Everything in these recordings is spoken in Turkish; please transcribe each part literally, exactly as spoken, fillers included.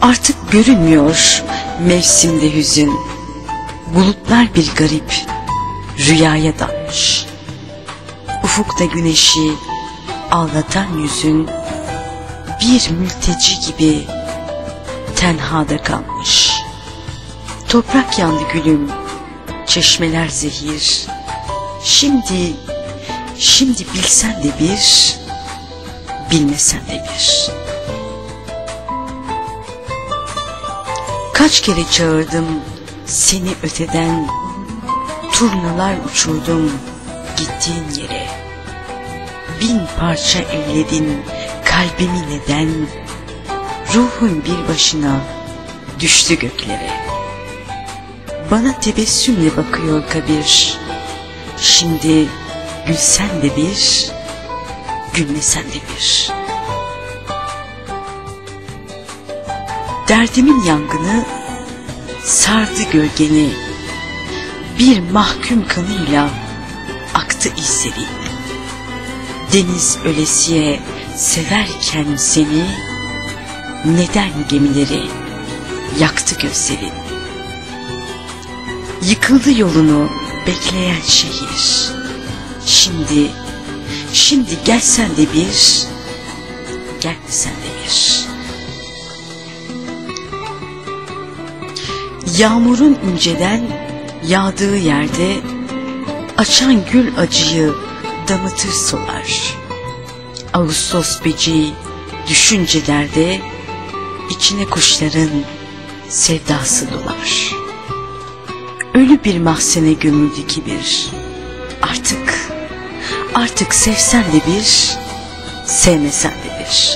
Artık görünmüyor mevsimde hüzün. Bulutlar bir garip rüyaya dalmış. Ufukta güneşi ağlatan yüzün bir mülteci gibi tenhada kalmış. Toprak yandı gülüm, çeşmeler zehir. Şimdi, şimdi bilsen de bir, bilmesen de bir. Kaç kere çağırdım seni öteden, turnalar uçurdum gittiğin yere. Bin parça elledin kalbimi neden, ruhun bir başına düştü göklere. Bana tebessümle bakıyor kabir, şimdi gülsen de bir, gülmesen de bir. Derdimin yangını sardı gölgeni, bir mahkum kanıyla aktı izleri. Deniz ölesiye severken seni, neden gemileri yaktı gözlerin? Yıkıldı yolunu bekleyen şehir. Şimdi, şimdi gelsen de bir, gelmesen de bir. Yağmurun inceden yağdığı yerde, açan gül acıyı damıtır solar. Ağustos böceği düşüncelerde, içine kuşların sevdası dolar. Ölü bir mahzene gömüldü kibir. Artık, artık sevsen de bir, sevmesen de bir.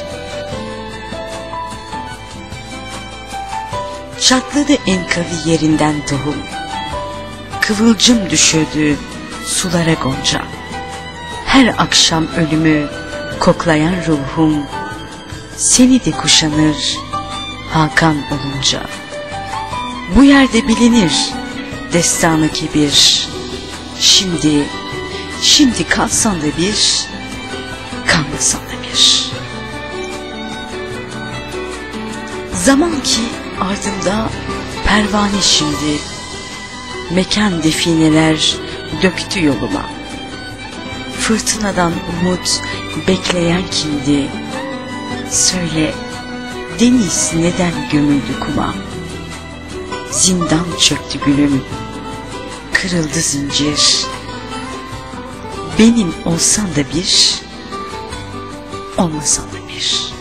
Çatladı en kavi yerinden tohum, kıvılcım düşürdü sulara gonca. Her akşam ölümü koklayan ruhum, seni de kuşanır Hakan olunca. Bu yerde bilinir destanı kibir. Şimdi, şimdi kalsan da bir, kalmasan da bir. Zaman ki ardımda pervane şimdi, mekan defineler döktü yoluma. Fırtınadan umut bekleyen kimdi? Söyle, deniz neden gömüldü kuma? Zindan çöktü gülüm, kırıldı zincir. Benim olsan da bir, olmasan da bir.